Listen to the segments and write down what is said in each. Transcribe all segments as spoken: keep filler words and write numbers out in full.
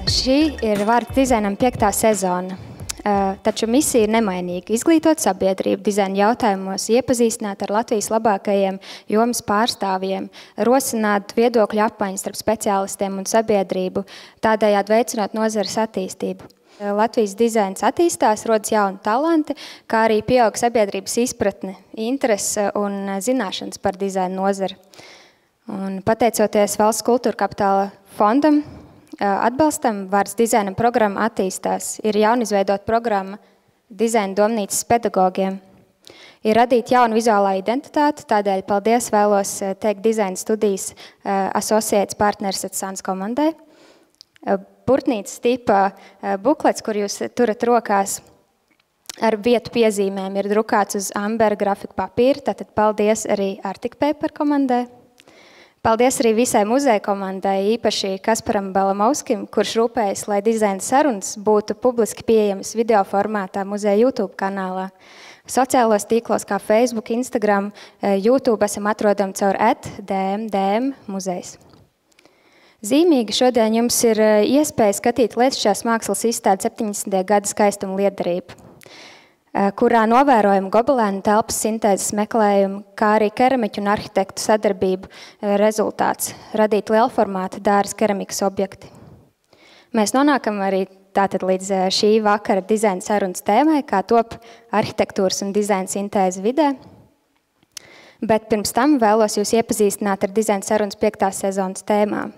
Šī ir vārds dizainam piektā sezona, taču misija ir nemainīga. Izglītot sabiedrību dizaina jautājumos, iepazīstināt ar Latvijas labākajiem jomas pārstāvjiem, rosināt viedokļu apmaiņas starp speciālistiem un sabiedrību, tādējādi veicinot nozares attīstību. Latvijas dizains attīstās, rodas jauni talanti, kā arī pieaug sabiedrības izpratne, interese un zināšanas par dizaina nozari. Un pateicoties Valsts kultūra kapitāla fondam, atbalstam vārds dizainam programma attīstās. Ir jaunizveidot programma dizaina domnīcas pedagogiem. Ir radīta jauna vizuālā identitāte, tādēļ paldies vēlos teikt dizaina studijas asociēts partners at Sans komandai. Burtnīcas tipa buklets, kur jūs turat rokās ar vietu piezīmēm, ir drukāts uz ambera grafika papīra, tātad paldies arī Arctic Paper komandai. Paldies arī visai muzeja komandai, īpaši Kasparam Balamovskim, kurš rūpējas, lai dizaina sarunas būtu publiski pieejamas video formātā muzeja YouTube kanālā. Sociālos tīklos kā Facebook, Instagram, YouTube esam atrodami caur at dmdm muzejs. Zīmīgi šodien jums ir iespēja skatīt Lietišķās mākslas izstādi septiņdesmitajā gada skaistuma lietderību, kurā novērojam gobelēnu telpas sintēzes meklējumu, kā arī keramiķu un arhitektu sadarbību rezultāts, radīt lielformāta dāras keramikas objekti. Mēs nonākam arī tātad līdz šī vakara dizaina sarunas tēmai, kā top arhitektūras un dizaina sintēze vidē. Bet pirms tam vēlos jūs iepazīstināt ar dizaina sarunas piektās sezonas tēmām.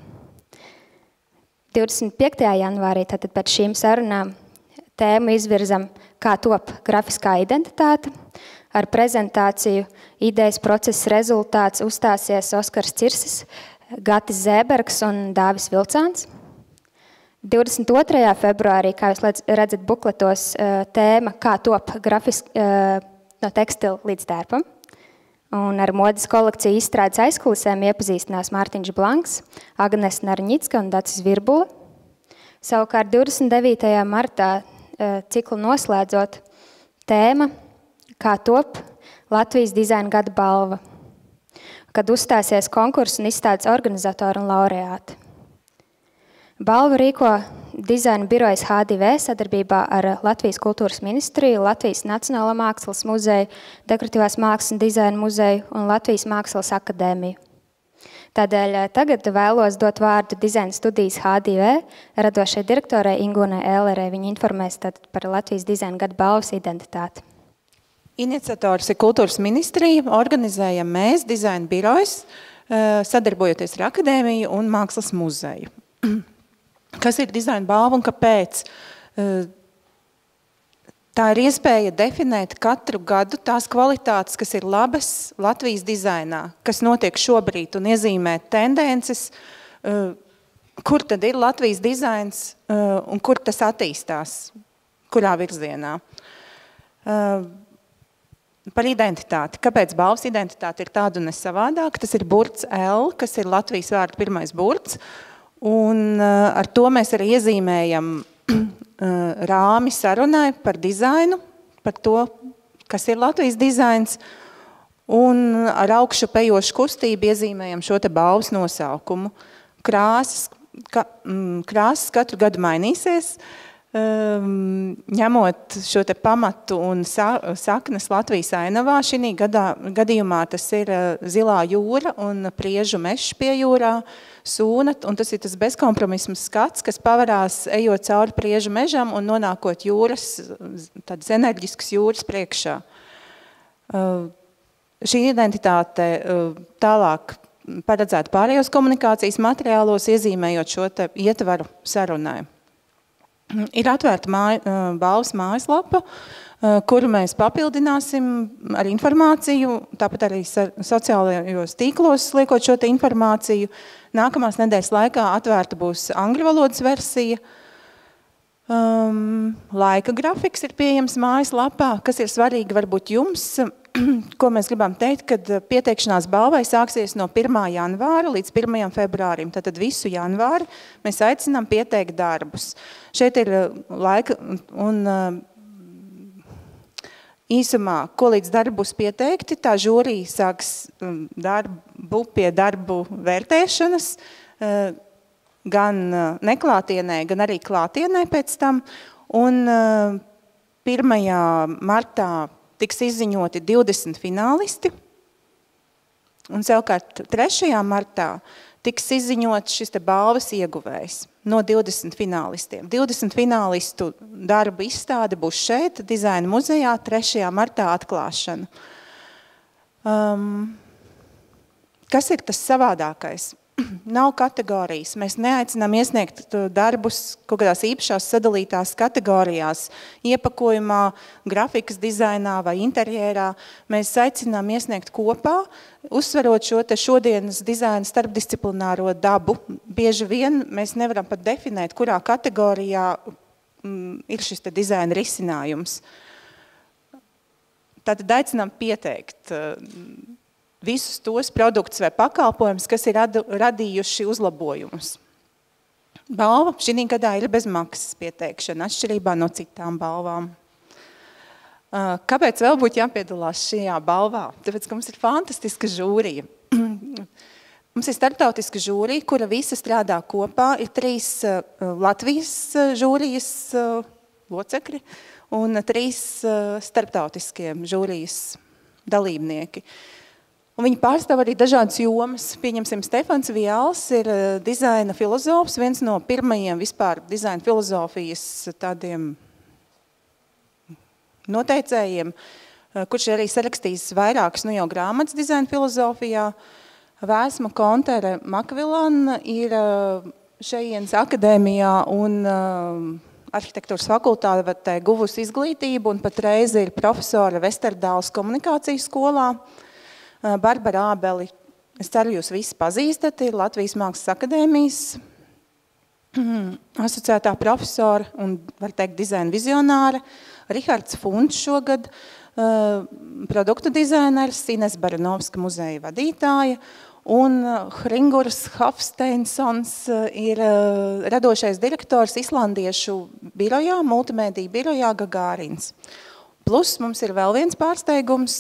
divdesmit piektajā janvārī, tātad pēc šīm sarunām, tēmu izvirzam, kā top grafiskā identitāte. Ar prezentāciju idejas procesa rezultāts uzstāsies Oskars Cirsis, Gatis Zēbergs un Dāvis Vilcāns. divdesmit otrajā februārī, kā jūs redzat bukletos, tēma, kā top grafiski no tekstila līdz tērpam. Un ar modes kolekciju izstrādes aizkulisēm iepazīstinās Mārtiņš Blanks, Agnes Narņicka un Dacis Virbula. Savukārt divdesmit devītajā martā ciklu noslēdzot tēma, kā top Latvijas dizaina gada balva, kad uzstāsies konkursu un izstādes organizatori un laureāti. Balvu rīko dizaina birojas H D V sadarbībā ar Latvijas kultūras ministriju, Latvijas Nacionālo mākslas muzeju, Dekoratīvās mākslas un dizaina muzeju un Latvijas mākslas akadēmiju. Tādēļ tagad vēlos dot vārdu dizaina studijas H D V radošai direktorai Ingūnai Ēlerei. Viņa informēs tad par Latvijas dizaina gada balvas identitāti. Iniciators ir kultūras ministrija, organizējam mēs, dizaina birojas, sadarbojoties ar akadēmiju un mākslas muzeju. Kas ir dizaina balva un kāpēc? Tā ir iespēja definēt katru gadu tās kvalitātes, kas ir labas Latvijas dizainā, kas notiek šobrīd un iezīmēt tendences, kur tad ir Latvijas dizains un kur tas attīstās, kurā virzienā. Par identitāti. Kāpēc balvas identitāte ir tāda un ne savādāk? Tas ir burts L, kas ir Latvijas vārdu pirmais burts, un ar to mēs arī iezīmējam rāmi sarunai par dizainu, par to, kas ir Latvijas dizains, un ar augšu pejošu kustību iezīmējam šo te balvas nosaukumu. Krāsas, ka, krāsas katru gadu mainīsies, ņemot šo te pamatu un saknes Latvijas ainavā. Šī gadā, gadījumā tas ir zilā jūra un priežu mešs pie jūrā, sūna, un tas ir tas bezkompromisms skats, kas pavarās ejot cauri priežu mežam un nonākot jūras, tādas enerģiskas jūras priekšā. Šī identitāte tālāk paredzēta pārējos komunikācijas materiālos, iezīmējot šo te ietvaru sarunai. Ir atvērta māj, balvas mājaslapa, kuru mēs papildināsim ar informāciju, tāpat arī sociālajos tīklos liekot šo te informāciju. Nākamās nedēļas laikā atvērta būs angļu valodas versija. Um, laika grafiks ir pieejams mājaslapā, kas ir svarīgi varbūt jums, ko mēs gribam teikt, kad pieteikšanās balvai sāksies no pirmā janvāra līdz pirmajam februārim. Tātad visu janvāri mēs aicinām pieteikt darbus. Šeit ir laika un īsumā, ko līdz darbu būs pieteikti, tā žūrija sāks darbu pie darbu vērtēšanas. gan neklātienē, gan arī klātienē pēc tam. Un pirmajā martā tiks izziņoti divdesmit finālisti. Un savukārt trešajā martā tiks izziņots šis te balvas ieguvējs no divdesmit finālistiem. divdesmit finālistu darbu izstāde būs šeit, Dizaina muzejā, trešajā martā atklāšana. Um, kas ir tas savādākais? Nav kategorijas. Mēs neaicinām iesniegt darbus kaut kādās īpašās sadalītās kategorijās, iepakojumā, grafikas dizainā vai interjerā. Mēs aicinām iesniegt kopā, uzsverot šo te šodienas dizaina starpdisciplināro dabu. Bieži vien mēs nevaram pat definēt, kurā kategorijā mm, ir šis te dizaina risinājums. Tātad aicinām pieteikt visus tos produktus vai pakalpojumus, kas ir radu, radījuši uzlabojumus. Balva šī gadā ir bez maksas pieteikšana, atšķirībā no citām balvām. Kāpēc vēl būtu jāpiedalās šajā balvā? Tāpēc, ka mums ir fantastiska žūrija. Mums ir starptautiska žūrija, kura visa strādā kopā. Ir trīs Latvijas žūrijas locekļi un trīs starptautiskie žūrijas dalībnieki. Un viņi pārstāv arī dažādas jomas. Pieņemsim, Stefans Viāls ir dizaina filozofs, viens no pirmajiem vispār dizaina filozofijas tādiem noteicējiem, kurš arī sarakstījis vairākas nu jau grāmatas dizaina filozofijā. Vēsma Kontere Makvilana ir šejienes akadēmijā un arhitektūras fakultātē guvusi izglītību un patreiz ir profesora Vesterdāls komunikācijas skolā. Barbara Ābeli, es ceru, jūs visi pazīstat, ir Latvijas Mākslas akadēmijas asociētā profesora un, var teikt, dizaina vizionāra. Rihards Funts šogad, produktu dizainers, Ines Baranovska muzeja vadītāja un Hringurs Hafsteinsons ir radošais direktors islandiešu birojā, multimēdiju birojā Gagārins. Plus mums ir vēl viens pārsteigums,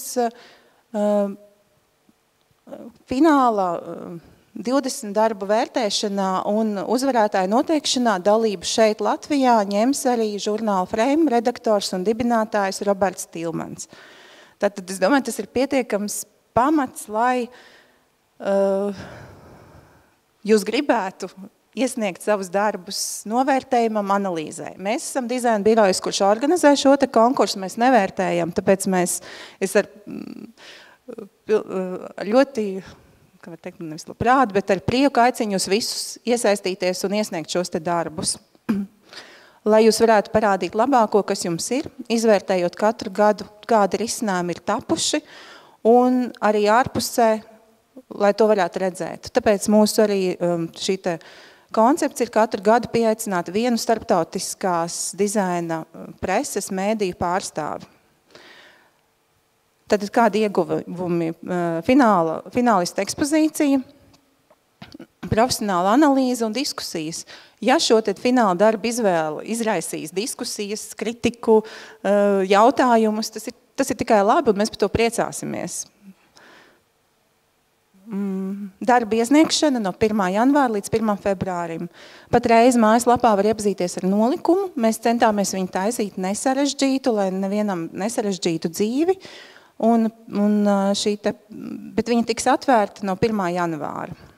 fināla divdesmit darbu vērtēšanā un uzvarētāju noteikšanā dalību šeit Latvijā ņems arī žurnāla Frame redaktors un dibinātājs Roberts Tilmans. Tātad, es domāju, tas ir pietiekams pamats, lai uh, jūs gribētu iesniegt savus darbus novērtējumam, analīzē. Mēs esam dizaina birojas, kurš organizē šo te konkursu, mēs nevērtējam, tāpēc mēs es ar ļoti, kā var teikt, nevis labprāt, bet ar prieku aicinu jūs visus iesaistīties un iesniegt šos te darbus. Lai jūs varētu parādīt labāko, kas jums ir, izvērtējot katru gadu, kādi risinājumi ir tapuši, un arī ārpusē, lai to varētu redzēt. Tāpēc mūsu arī šī te koncepts ir katru gadu pieaicināt vienu starptautiskās dizaina preses mēdīju pārstāvi. Tad kādi ieguvumi? Fināla, finālista ekspozīcija, profesionāla analīze un diskusijas. Ja šo tad fināla darbu izvēle izraisīs diskusijas, kritiku, jautājumus, tas ir, tas ir tikai labi un mēs par to priecāsimies. Darba iesniegšana no pirmā janvāra līdz pirmam februārim. Patreiz mājaslapā var iepazīties ar nolikumu. Mēs centāmies viņu taisīt nesarežģītu, lai nevienam nesarežģītu dzīvi. Un, un šī te, bet viņa tiks atvērta no pirmā janvāra.